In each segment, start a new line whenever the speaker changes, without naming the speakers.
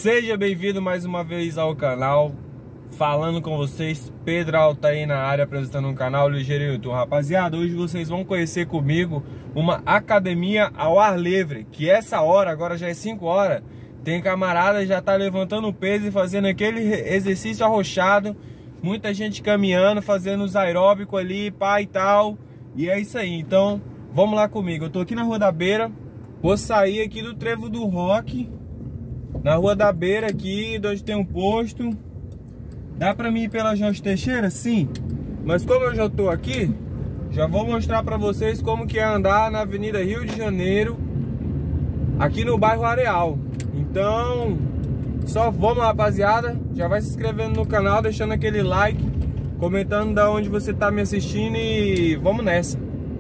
Seja bem-vindo mais uma vez ao canal. Falando com vocês, Pedro Alta aí na área, apresentando um canal Ligeiro YouTube. Rapaziada, hoje vocês vão conhecer comigo uma academia ao ar livre. Que essa hora, agora já é 5 horas, tem camarada já tá levantando peso e fazendo aquele exercício arrochado. Muita gente caminhando, fazendo os aeróbicos ali, pá e tal. E é isso aí, então vamos lá comigo. Eu tô aqui na Rua da Beira. Vou sair aqui do Trevo do Rock, na Rua da Beira aqui, onde tem um posto. Dá pra mim ir pela Jorge Teixeira? Sim. Mas como eu já tô aqui, já vou mostrar pra vocês como que é andar na Avenida Rio de Janeiro, aqui no bairro Areal. Então, só vamos, rapaziada. Já vai se inscrevendo no canal, deixando aquele like, comentando da onde você tá me assistindo e vamos nessa.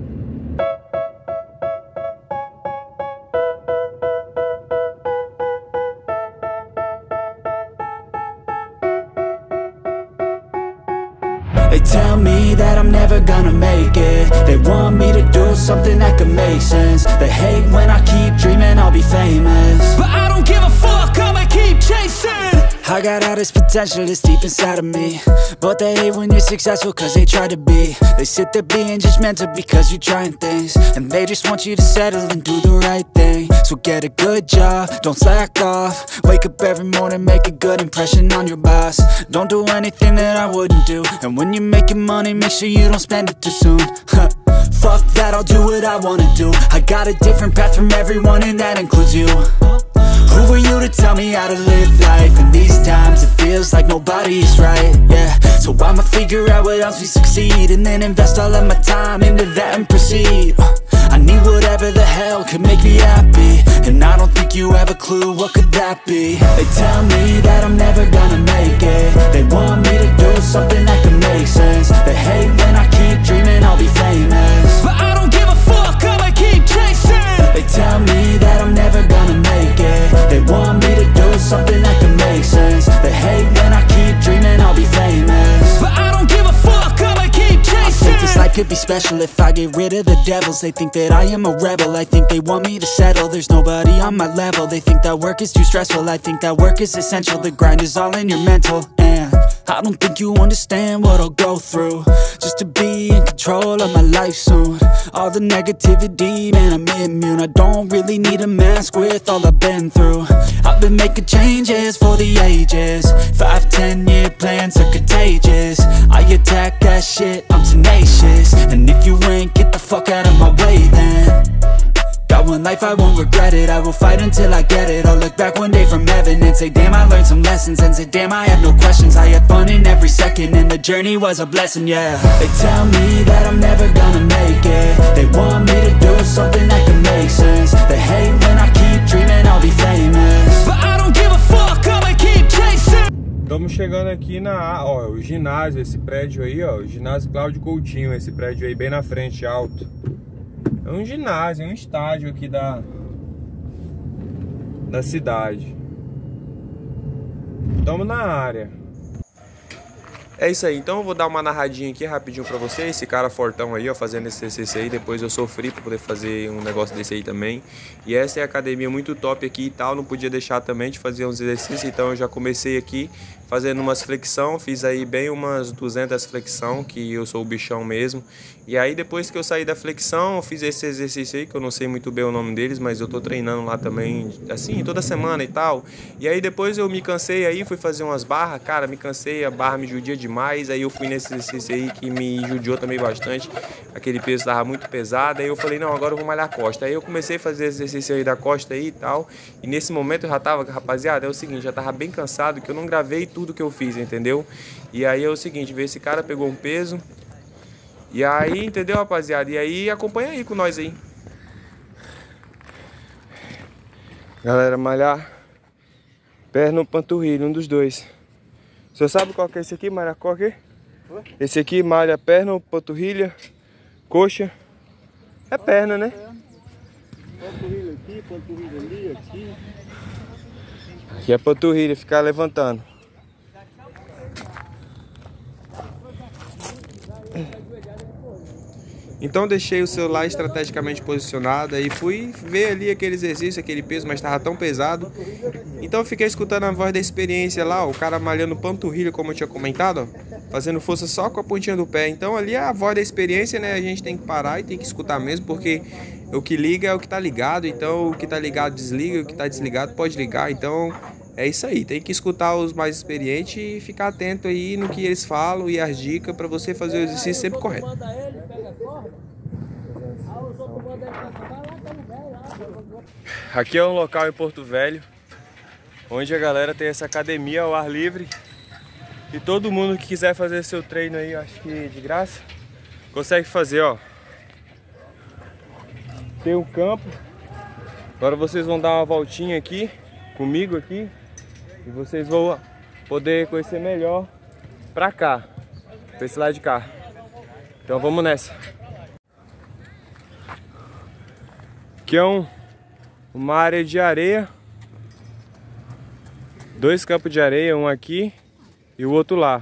They tell me that I'm never gonna make it. They want me to do something that could make sense. They hate when I keep dreaming I'll be famous, but I don't give a fuck, I'ma keep chasing. I got all this potential that's deep inside of me, but they hate when you're successful cause they try to be. They sit there being judgmental because you're trying things, and they just want you to settle and do the right thing. So get a good job, don't slack off. Wake up every morning, make a good impression on your boss. Don't do anything that I wouldn't do, and when you're making money, make sure you don't spend it too soon. Fuck that, I'll do what I wanna do. I got a different path from everyone and that includes you. Who are you to tell me how to live life? In these times it feels like nobody's right, yeah. So I'ma figure out what else we succeed, and then invest all of my time into that and proceed. I need whatever the hell could make me happy, and I don't think you have a clue what could that be. They tell me that I'm never gonna make it. They want me to do something that could make sense. They hate when I keep dreaming I'll be famous, but I don't give a fuck, I'ma keep chasing. They tell me that I'm never gonna make it. They want me to do something that could make sense. They hate when I keep dreaming I'll be famous, but I don't give a fuck, I'ma keep chasing. I think this life could be special if I get rid of the devils. They think that I am a rebel, I think they want me to settle. There's nobody on my level, they think that work is too stressful. I think that work is essential, the grind is all in your mental. And I don't think you understand what I'll go through just to be in control of my life soon. All the negativity, man, I'm immune. I don't really need a mask with all I've been through. I've been making changes for the ages. 5-10 year plans are contagious. I attack that shit, I'm tenacious. And if you ain't, get the fuck out of my way then. Got one life, I won't regret it. I will fight until I get it. I'll look back one day from heaven and say, damn, I learned some lessons. And say, damn, I had no questions. I had fun in every second, and the journey was a blessing, yeah. They tell me that I'm never gonna make it. They want me to do something that can make sense. They hate when I keep dreaming I'll be famous, but I don't give a fuck, I'ma keep chasing.
Estamos chegando aqui na, ó, o ginásio, esse prédio aí, ó, o ginásio Cláudio Coutinho, esse prédio aí bem na frente, alto. É um ginásio, é um estádio aqui da cidade. Estamos na área. É isso aí, então eu vou dar uma narradinha aqui rapidinho pra vocês. Esse cara fortão aí, ó, fazendo esse exercício aí. Depois eu sofri pra poder fazer um negócio desse aí também. E essa é a academia muito top aqui e tal. Não podia deixar também de fazer uns exercícios. Então eu já comecei aqui fazendo umas flexão. Fiz aí bem umas 200 flexão, que eu sou o bichão mesmo. E aí depois que eu saí da flexão, eu fiz esse exercício aí, que eu não sei muito bem o nome deles, mas eu tô treinando lá também, assim, toda semana e tal. E aí depois eu me cansei aí, fui fazer umas barras. Cara, me cansei, a barra me judia demais. Aí eu fui nesse exercício aí que me judiou também bastante. Aquele peso tava muito pesado. Aí eu falei, não, agora eu vou malhar a costa. Aí eu comecei a fazer esse exercício aí da costa aí e tal. E nesse momento eu já tava, rapaziada, é o seguinte, já tava bem cansado, que eu não gravei tudo que eu fiz, entendeu? E aí é o seguinte, ver esse cara pegou um peso. E aí, entendeu, rapaziada? E aí acompanha aí com nós aí. Galera, malhar perna ou panturrilha, um dos dois. Você sabe qual que é esse aqui, malha qual que é? Esse aqui malha perna ou panturrilha, coxa. É perna, né?
Panturrilha aqui, panturrilha ali, aqui.
Aqui é panturrilha, ficar levantando. Então deixei o celular estrategicamente posicionado e fui ver ali aquele exercício, aquele peso, mas estava tão pesado. Então eu fiquei escutando a voz da experiência lá, o cara malhando panturrilha, como eu tinha comentado, ó, fazendo força só com a pontinha do pé. Então ali é a voz da experiência, né? A gente tem que parar e tem que escutar mesmo, porque o que liga é o que tá ligado. Então o que tá ligado desliga, o que tá desligado pode ligar. Então é isso aí, tem que escutar os mais experientes e ficar atento aí no que eles falam e as dicas para você fazer o exercício sempre correto. Aqui é um local em Porto Velho, onde a galera tem essa academia ao ar livre. E todo mundo que quiser fazer seu treino aí, acho que de graça, consegue fazer, ó. Tem um campo. Agora vocês vão dar uma voltinha aqui, comigo aqui. E vocês vão poder conhecer melhor pra cá, pra esse lado de cá. Então vamos nessa. Aqui é uma área de areia. 2 campos de areia, um aqui e o outro lá.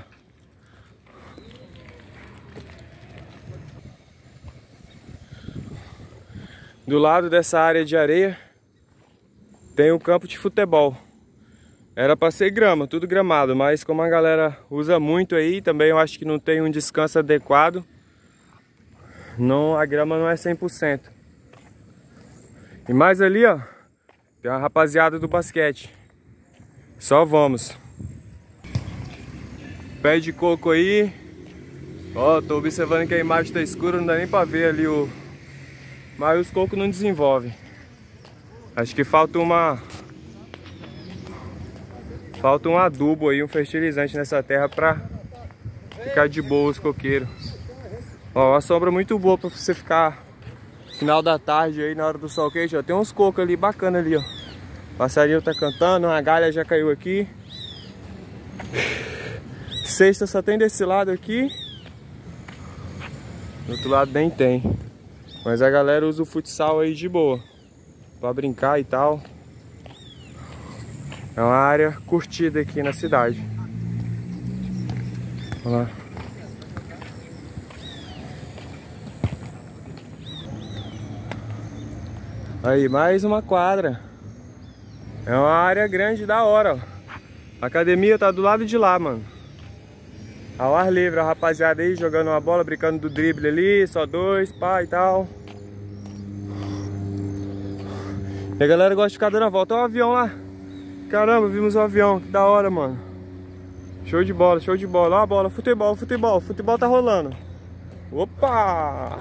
Do lado dessa área de areia tem um campo de futebol. Era para ser grama, tudo gramado, mas como a galera usa muito aí, também eu acho que não tem um descanso adequado. Não, a grama não é 100%. E mais ali, ó, tem uma rapaziada do basquete. Só vamos. Pé de coco aí. Ó, tô observando que a imagem tá escura, não dá nem pra ver ali o... Mas os cocos não desenvolvem. Acho que falta um adubo aí, um fertilizante nessa terra pra ficar de boa os coqueiros. Ó, uma sombra muito boa pra você ficar final da tarde aí, na hora do sol quente, ó. Tem uns cocos ali bacana ali, ó. O passarinho tá cantando, uma galha já caiu aqui. Cesta só tem desse lado aqui. Do outro lado nem tem. Mas a galera usa o futsal aí de boa, pra brincar e tal. É uma área curtida aqui na cidade. Olha lá. Aí, mais uma quadra. É uma área grande, da hora, ó. A academia tá do lado de lá, mano. Ao ar livre, a rapaziada aí jogando uma bola, brincando do drible ali, só 2, pá e tal. E a galera gosta de ficar dando a volta. Olha o avião lá. Caramba, vimos um avião, que da hora, mano. Show de bola, show de bola. Olha a bola, futebol, futebol. Futebol tá rolando. Opa!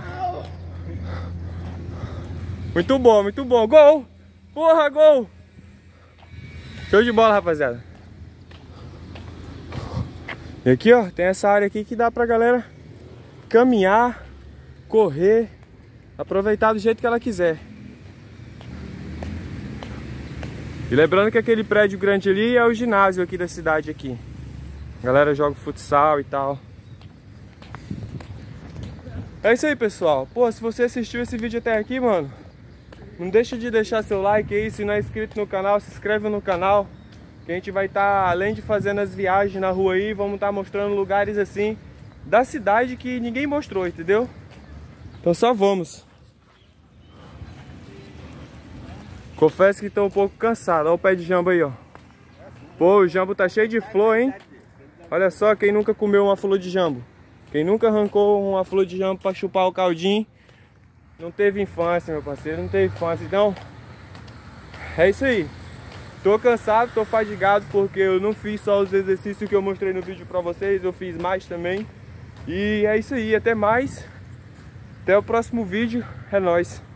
Muito bom, muito bom. Gol! Porra, gol! Show de bola, rapaziada. E aqui, ó, tem essa área aqui que dá pra galera caminhar, correr, aproveitar do jeito que ela quiser. E lembrando que aquele prédio grande ali é o ginásio aqui da cidade aqui. A galera joga futsal e tal. É isso aí, pessoal. Pô, se você assistiu esse vídeo até aqui, mano, não deixa de deixar seu like aí. Se não é inscrito no canal, se inscreve no canal. Que a gente vai estar, além de fazendo as viagens na rua aí, vamos estar mostrando lugares assim da cidade que ninguém mostrou, entendeu? Então só vamos. Confesso que estou um pouco cansado. Olha o pé de jambo aí, ó. Pô, o jambo tá cheio de flor, hein? Olha só, quem nunca comeu uma flor de jambo? Quem nunca arrancou uma flor de jambo para chupar o caldinho, não teve infância, meu parceiro. Não teve infância. Então, é isso aí. Tô cansado, tô fadigado, porque eu não fiz só os exercícios que eu mostrei no vídeo pra vocês. Eu fiz mais também. E é isso aí. Até mais. Até o próximo vídeo. É nóis.